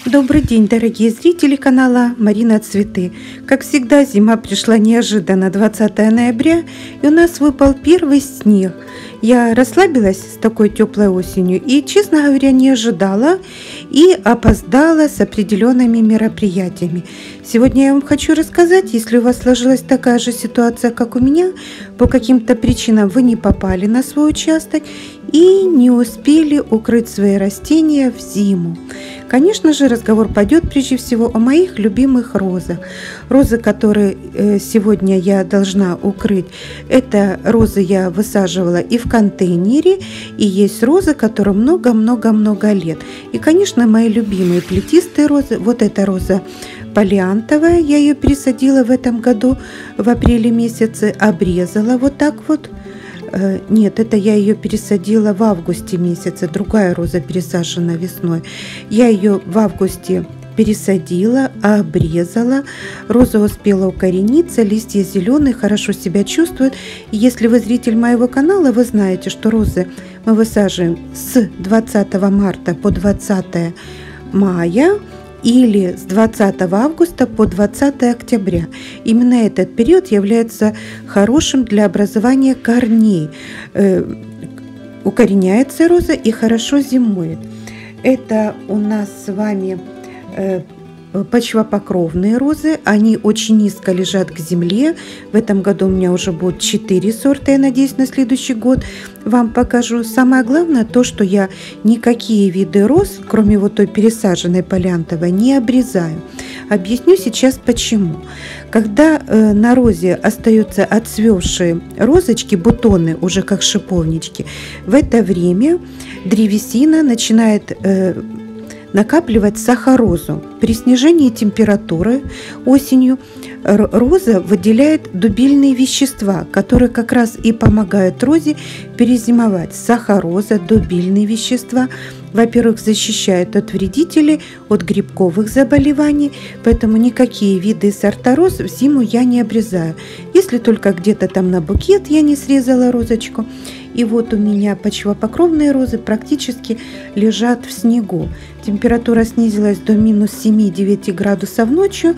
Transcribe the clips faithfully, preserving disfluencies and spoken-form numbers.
Добрый день, дорогие зрители канала Марина Цветы. Как всегда, зима пришла неожиданно двадцатого ноября, и у нас выпал первый снег. Я расслабилась с такой теплой осенью и, честно говоря, не ожидала и опоздала с определенными мероприятиями. Сегодня я вам хочу рассказать, если у вас сложилась такая же ситуация, как у меня, по каким-то причинам вы не попали на свой участок и не успели укрыть свои растения в зиму. Конечно же, разговор пойдет прежде всего о моих любимых розах. Розы, которые сегодня я должна укрыть, это розы я высаживала и в контейнере, и есть розы, которым много-много-много лет. И, конечно, мои любимые плетистые розы. Вот эта роза полиантовая, я ее пересадила в этом году в апреле месяце, обрезала вот так вот. Нет, это я ее пересадила в августе месяце, другая роза пересажена весной. Я ее в августе пересадила, обрезала. Роза успела укорениться, листья зеленые, хорошо себя чувствуют. И если вы зритель моего канала, вы знаете, что розы мы высаживаем с двадцатого марта по двадцатое мая. Или с двадцатого августа по двадцатое октября. Именно этот период является хорошим для образования корней. Э, укореняется роза и хорошо зимует. Это у нас с вами э, почвопокровные розы. Они очень низко лежат к земле. В этом году у меня уже будет четыре сорта. Я надеюсь, на следующий год вам покажу. Самое главное то, что я никакие виды роз, кроме вот той пересаженной полиантовой, не обрезаю. Объясню сейчас почему. Когда э, на розе остаются отцвевшие розочки, бутоны, уже как шиповнички, в это время древесина начинает э, накапливать сахарозу. При снижении температуры осенью роза выделяет дубильные вещества, которые как раз и помогают розе перезимовать. Сахароза, дубильные вещества, во-первых, защищают от вредителей, от грибковых заболеваний, поэтому никакие виды и сорта роз в зиму я не обрезаю. Если только где-то там на букет я не срезала розочку. И вот у меня почвопокровные розы практически лежат в снегу. Температура снизилась до минус семи-девяти градусов ночью.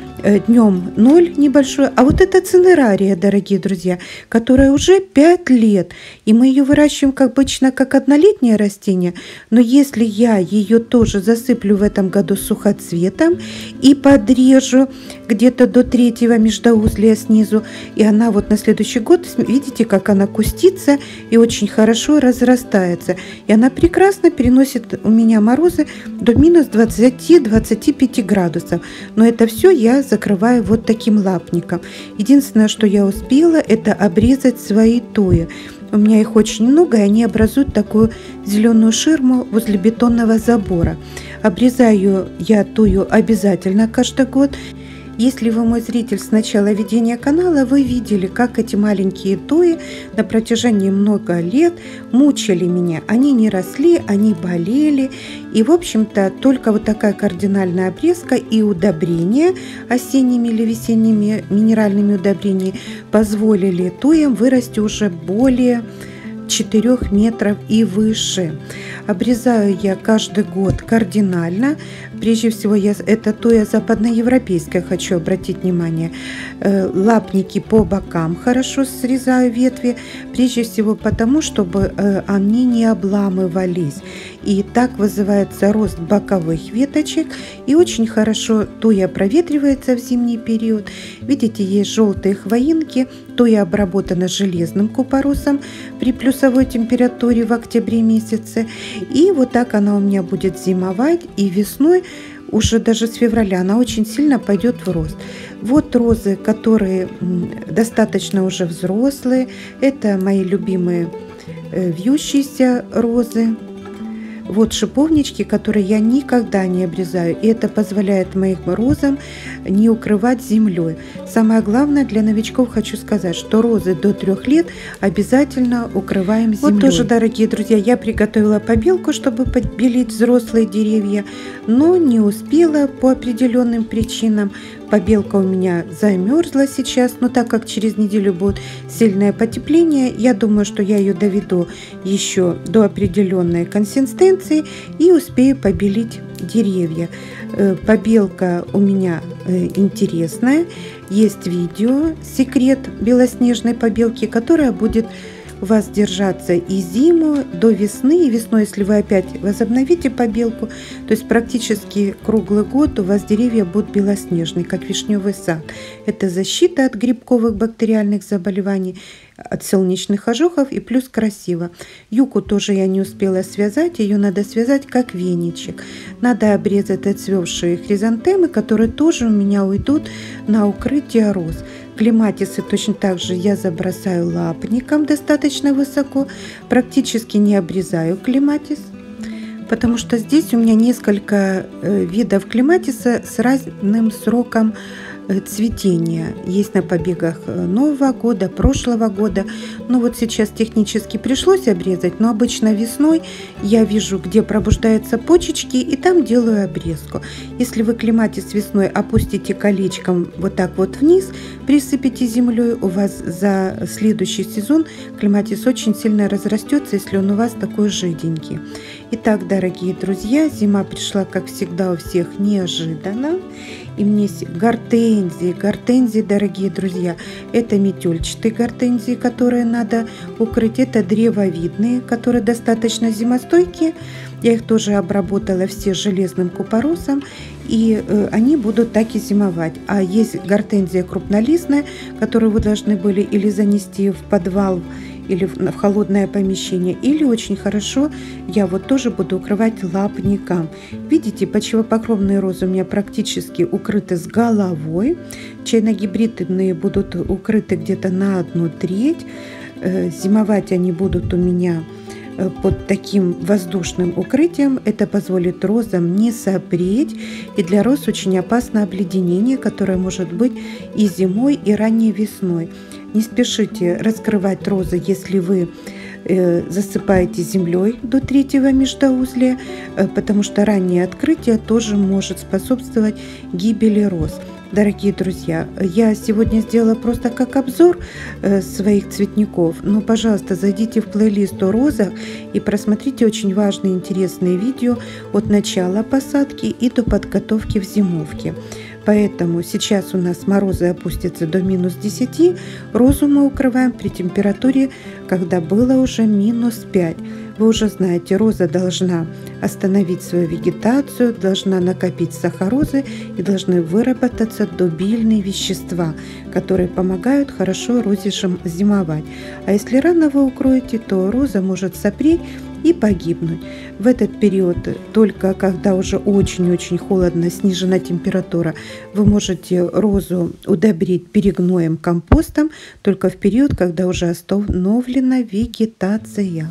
Днем ноль небольшой. А вот это цинерария, дорогие друзья, которая уже пять лет. И мы ее выращиваем как обычно, как однолетнее растение. Но если я ее тоже засыплю в этом году сухоцветом и подрежу где-то до третьего междоузлия снизу, и она вот на следующий год, видите, как она кустится и очень хорошо разрастается. И она прекрасно переносит у меня морозы до минус двадцати-двадцати пяти градусов. Но это все я закрываю вот таким лапником. Единственное, что я успела, это обрезать свои туи. У меня их очень много, и они образуют такую зеленую ширму возле бетонного забора. Обрезаю я тую обязательно каждый год. Если вы мой зритель с начала ведения канала, вы видели, как эти маленькие туи на протяжении много лет мучили меня. Они не росли, они болели. И, в общем-то, только вот такая кардинальная обрезка и удобрения осенними или весенними минеральными удобрениями позволили туям вырасти уже более четырёх метров и выше. Обрезаю я каждый год кардинально. Прежде всего, я, это туя западноевропейская, хочу обратить внимание. Лапники по бокам хорошо срезаю ветви, прежде всего потому, чтобы они не обламывались. И так вызывается рост боковых веточек. И очень хорошо туя проветривается в зимний период. Видите, есть желтые хвоинки. Туя обработана железным купоросом при плюсовой температуре в октябре месяце. И вот так она у меня будет зимовать. И весной, уже даже с февраля, она очень сильно пойдет в рост. Вот розы, которые достаточно уже взрослые. Это мои любимые вьющиеся розы. Вот шиповнички, которые я никогда не обрезаю. И это позволяет моим розам не укрывать землей. Самое главное для новичков хочу сказать, что розы до трех лет обязательно укрываем землей. Вот тоже, дорогие друзья, я приготовила побелку, чтобы подбелить взрослые деревья, но не успела по определенным причинам. Побелка у меня замерзла сейчас, но так как через неделю будет сильное потепление, я думаю, что я ее доведу еще до определенной консистенции и успею побелить деревья. Побелка у меня интересная. Есть видео «Секрет белоснежной побелки», которая будет у вас держаться и зиму, до весны, и весной, если вы опять возобновите побелку, то есть практически круглый год у вас деревья будут белоснежные, как вишневый сад. Это защита от грибковых бактериальных заболеваний, от солнечных ожогов и плюс красиво. Юку тоже я не успела связать, ее надо связать как веничек. Надо обрезать отцвевшие хризантемы, которые тоже у меня уйдут на укрытие роз. Клематисы точно так же я забросаю лапником достаточно высоко, практически не обрезаю клематис, потому что здесь у меня несколько видов клематиса с разным сроком цветения. Есть на побегах Нового года, прошлого года. Но вот сейчас технически пришлось обрезать, но обычно весной я вижу, где пробуждаются почечки, и там делаю обрезку. Если вы клематис весной опустите колечком вот так вот вниз, присыпите землей, у вас за следующий сезон клематис очень сильно разрастется, если он у вас такой жиденький. Итак, дорогие друзья, зима пришла, как всегда, у всех неожиданно. И мне гортензии, гортензии, дорогие друзья, это метельчатые гортензии, которые надо укрыть, это древовидные, которые достаточно зимостойкие. Я их тоже обработала все железным купоросом, и э, они будут так и зимовать. А есть гортензия крупнолистная, которую вы должны были или занести в подвал, или в, в холодное помещение, или очень хорошо я вот тоже буду укрывать лапником. Видите, почвопокровные розы у меня практически укрыты с головой. Чайно-гибридные будут укрыты где-то на одну треть. Зимовать они будут у меня под таким воздушным укрытием. Это позволит розам не сопреть, и для роз очень опасно обледенение, которое может быть и зимой, и ранней весной. Не спешите раскрывать розы, если вы э, засыпаете землей до третьего междоузлия, э, потому что раннее открытие тоже может способствовать гибели роз. Дорогие друзья, я сегодня сделала просто как обзор э, своих цветников, но, пожалуйста, зайдите в плейлист о розах и просмотрите очень важные интересные видео от начала посадки и до подготовки в зимовке. Поэтому сейчас у нас морозы опустятся до минус десяти, розу мы укрываем при температуре, когда было уже минус пять. Вы уже знаете, роза должна остановить свою вегетацию, должна накопить сахарозы и должны выработаться дубильные вещества, которые помогают хорошо розе зимовать. А если рано вы укроете, то роза может сопреть и погибнуть. В этот период, только когда уже очень-очень холодно, снижена температура, вы можете розу удобрить перегноем, компостом, только в период, когда уже остановлена вегетация.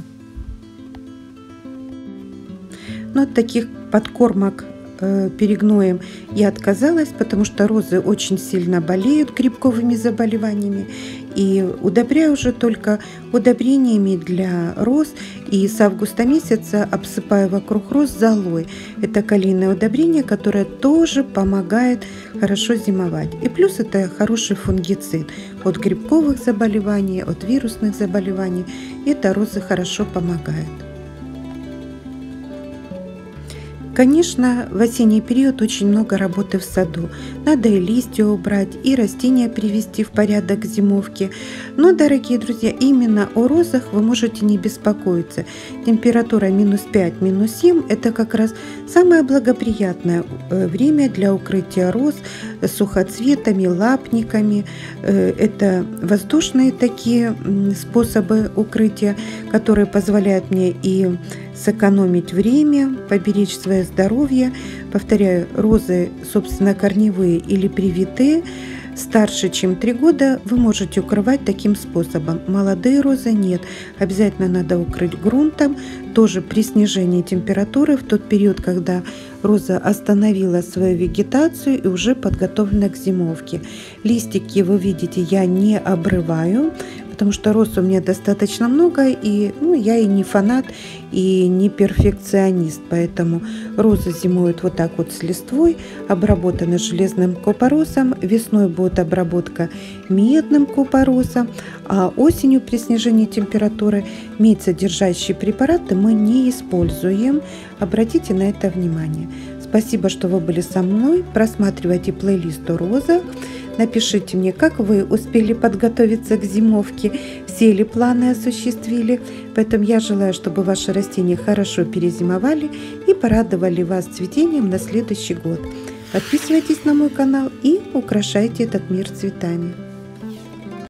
Но от таких подкормок э, перегноем я отказалась, потому что розы очень сильно болеют грибковыми заболеваниями. И удобряю уже только удобрениями для роз. И с августа месяца обсыпаю вокруг роз золой. Это калийное удобрение, которое тоже помогает хорошо зимовать. И плюс это хороший фунгицид от грибковых заболеваний, от вирусных заболеваний. Это розы хорошо помогает. Конечно, в осенний период очень много работы в саду. Надо и листья убрать, и растения привести в порядок к зимовке. Но, дорогие друзья, именно о розах вы можете не беспокоиться. Температура минус пять, минус семь – это как раз самое благоприятное время для укрытия роз сухоцветами, лапниками. Это воздушные такие способы укрытия, которые позволяют мне и сэкономить время, поберечь свое здоровье. Повторяю, розы, собственно, корневые или привитые, старше, чем три года, вы можете укрывать таким способом. Молодые розы нет. Обязательно надо укрыть грунтом, тоже при снижении температуры в тот период, когда роза остановила свою вегетацию и уже подготовлена к зимовке. Листики, вы видите, я не обрываю, потому что роз у меня достаточно много, и ну, я и не фанат, и не перфекционист, поэтому розы зимуют вот так вот с листвой, обработаны железным купоросом, весной будет обработка медным купоросом, а осенью при снижении температуры медь содержащие препараты мы не используем. Обратите на это внимание. Спасибо, что вы были со мной. Просматривайте плейлист о розах. Напишите мне, как вы успели подготовиться к зимовке, все ли планы осуществили. Поэтому я желаю, чтобы ваши растения хорошо перезимовали и порадовали вас цветением на следующий год. Подписывайтесь на мой канал и украшайте этот мир цветами.